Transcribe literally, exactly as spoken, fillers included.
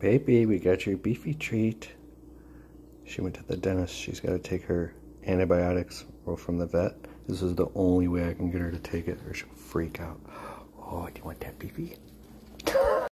Baby, we got your beefy treat. She went to the dentist. She's got to take her antibiotics from the vet. This is the only way I can get her to take it or she'll freak out. Oh, do you want that beefy?